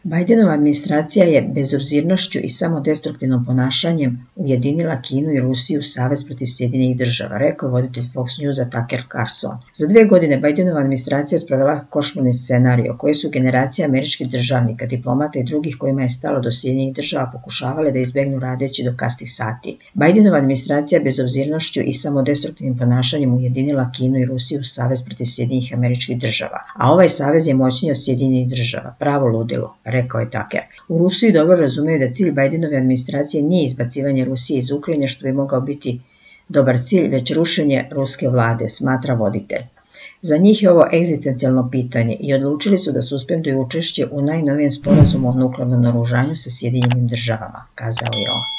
Bidenova administracija je bezobzirnošću i samodestruktivnom ponašanjem ujedinila Kinu i Rusiju u savez protiv Sjedinjenih Država, rekao je voditelj Fox Newsa Tucker Carlson. Za 2 godine Bidenova administracija sprovela košmarni scenario koji su generacije američkih državnika, diplomata i drugih kojima je stalo do Sjedinjenih Država pokušavale da izbegnu radeći do kasnih sati. Bidenova administracija bezobzirnošću i samodestruktivnim ponašanjem ujedinila Kinu i Rusiju u savez protiv Sjedinjenih Američkih Država, a ovaj savez je moćniji od Sjedinjenih Država, pravo ludilo, rekao je Tucker. U Rusiji dobro razumeju da cilj Bidenove administracije nije izbacivanje Rusije iz Ukrajine, što bi mogao biti dobar cilj, već rušenje ruske vlade, smatra voditelj. Za njih je ovo egzistencijalno pitanje i odlučili su da suspenduju učešće u najnovijem sporazumu o nuklearnom naoružanju sa Sjedinjenim Državama, kazao je on.